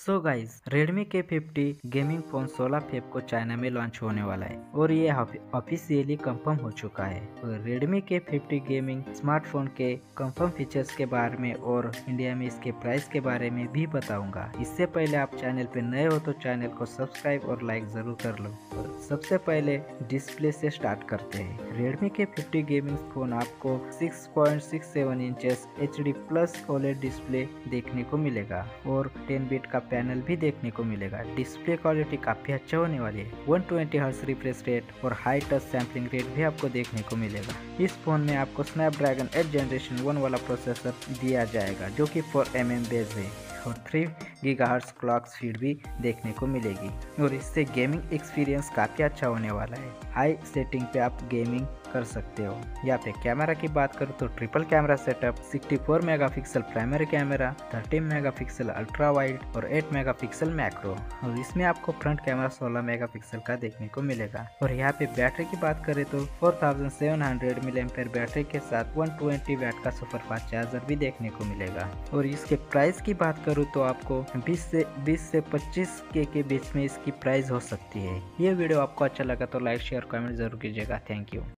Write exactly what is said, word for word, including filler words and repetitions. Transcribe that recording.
सो guys, Redmi K fifty gaming phone सोलह Feb को China में लॉन्च होने वाला है और ये ऑफिशियली कंफर्म हो चुका है। और Redmi K fifty gaming smartphone के कंफर्म फीचर्स के बारे में और इंडिया में इसके प्राइस के बारे में भी बताऊंगा। इससे पहले आप चैनल पे नए हो तो चैनल को सब्सक्राइब और लाइक जरूर कर लो। और सबसे पहले डिस्प्ले से स्टार्ट करते हैं। Redmi K fifty gaming phone आपको six point six seven inches H D plus OLED display देखने को मिलेगा और टेन बिट का पैनल भी देखने को मिलेगा। डिस्प्ले क्वालिटी काफी अच्छा होने वाली है। One twenty hertz refresh rate और हाई टच सैम्पलिंग रेट भी आपको देखने को मिलेगा। इस फोन में आपको स्नैपड्रैगन एट जनरेशन वन वाला प्रोसेसर दिया जाएगा जो कि फोर एम एम बेस है और थ्री गीगाहर्ट्ज क्लॉक स्पीड भी देखने को मिलेगी और इससे गेमिंग एक्सपीरियंस काफी अच्छा होने वाला है। हाई सेटिंग पे आप गेमिंग कर सकते हो। यहाँ पे कैमरा की बात करूँ तो triple camera setup, sixty four megapixel primary camera, thirteen megapixel ultra wide और एट मेगापिक्सल मैक्रो। और इसमें आपको फ्रंट कैमरा सोलह मेगापिक्सल का देखने को मिलेगा। और यहाँ पे बैटरी की बात करें तो four thousand seven hundred milliampere battery के साथ वन ट्वेंटी वैट का सुपर फास्ट चार्जर भी देखने को मिलेगा। और इसके प्राइस की बात करूँ तो आपको बीस से बीस से पच्चीस के के बीच में इसकी प्राइस हो सकती है। ये वीडियो आपको अच्छा लगा तो लाइक शेयर कमेंट जरूर कीजिएगा। Thank you.